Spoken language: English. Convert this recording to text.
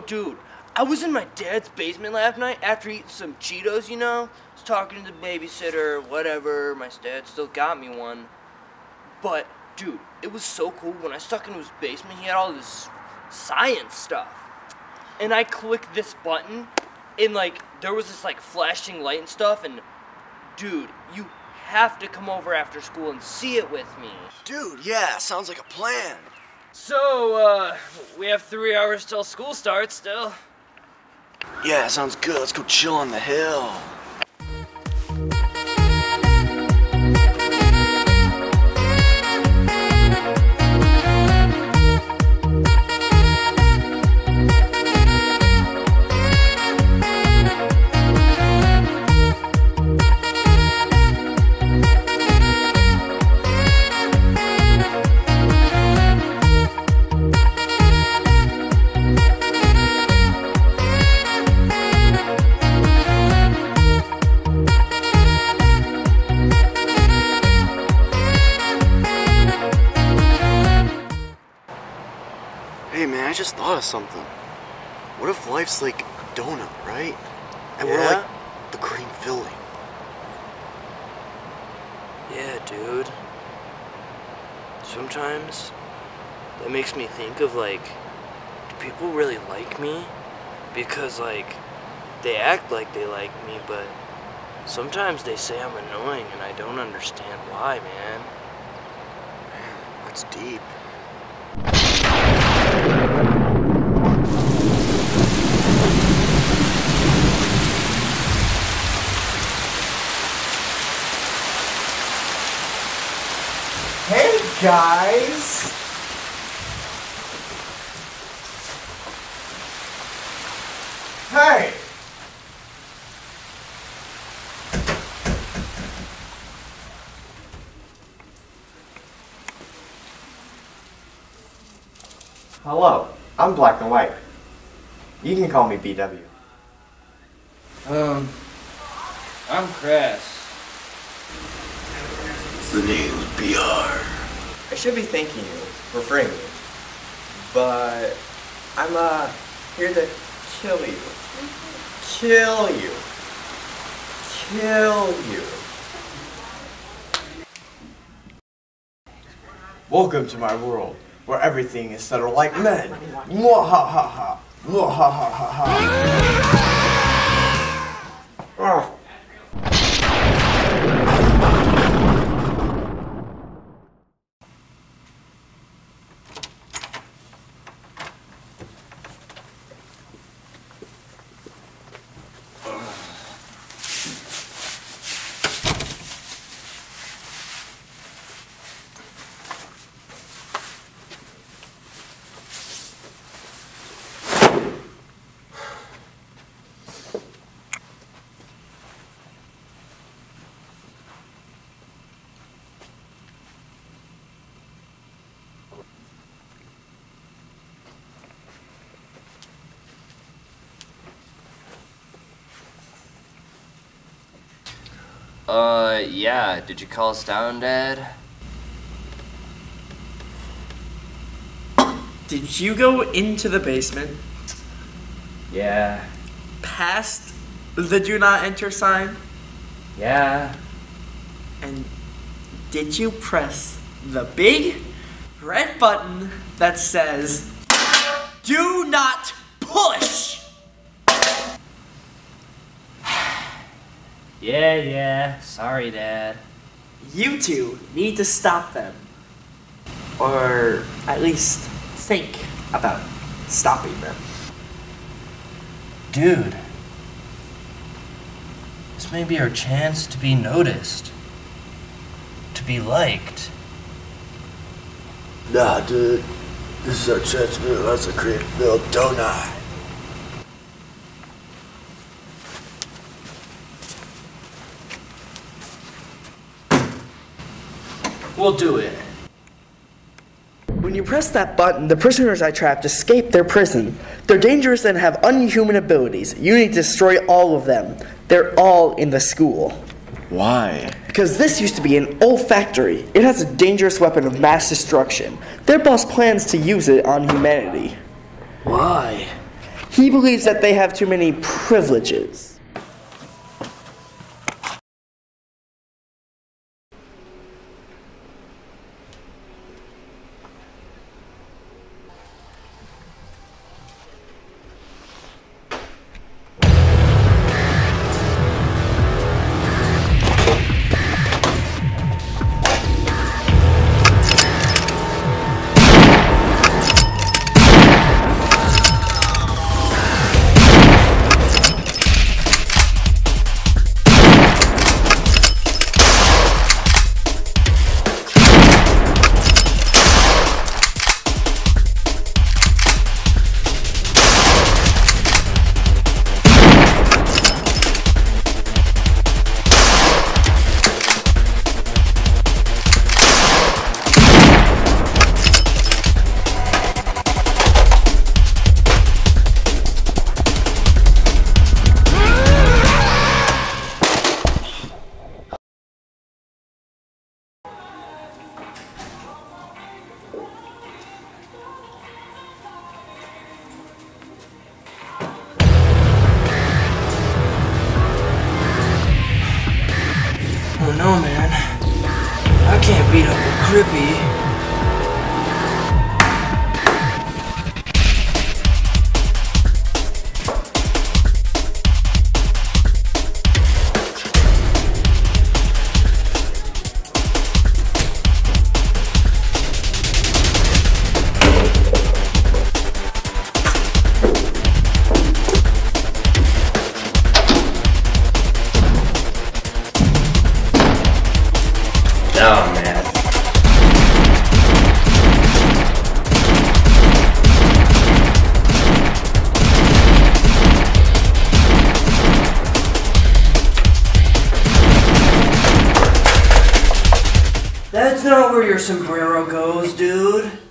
dude, I was in my dad's basement last night after eating some Cheetos, you know? I was talking to the babysitter, whatever, my dad still got me one. But, dude, it was so cool. When I stuck into his basement, he had all this science stuff. And I clicked this button, and, like, there was this, like, flashing light and stuff, and, dude, you have to come over after school and see it with me. Dude, yeah, sounds like a plan. So, we have 3 hours till school starts still. Yeah, sounds good. Let's go chill on the hill. Hey man, I just thought of something. What if life's like a donut, right? And we're like the cream filling. Yeah, dude. Sometimes that makes me think of, like, do people really like me? Because, like, they act like they like me, but sometimes they say I'm annoying and I don't understand why, man. Man, that's deep. Hey guys! Hey! Hello, I'm Black and White. You can call me BW. I'm Crass. The name's BR. I should be thanking you for freeing me, but I'm here to kill you. Kill you. Kill you. Welcome to my world, where everything is settled like men. Mwahaha. Mwahaha. Yeah, did you call us down, Dad? Did you go into the basement? Yeah. Past the do not enter sign? Yeah. And did you press the big red button that says, do not push? Yeah. Sorry, Dad. You two need to stop them. Or at least think about stopping them. Dude. This may be our chance to be noticed. To be liked. Nah, dude. This is our chance to move us a cream-filled donut. We'll do it. When you press that button, the prisoners I trapped escape their prison. They're dangerous and have unhuman abilities. You need to destroy all of them. They're all in the school. Why? Because this used to be an old factory. It has a dangerous weapon of mass destruction. Their boss plans to use it on humanity. Why? He believes that they have too many privileges. Oh no, man. I can't beat up a Crippy. Oh, man. That's not where your sombrero goes, dude.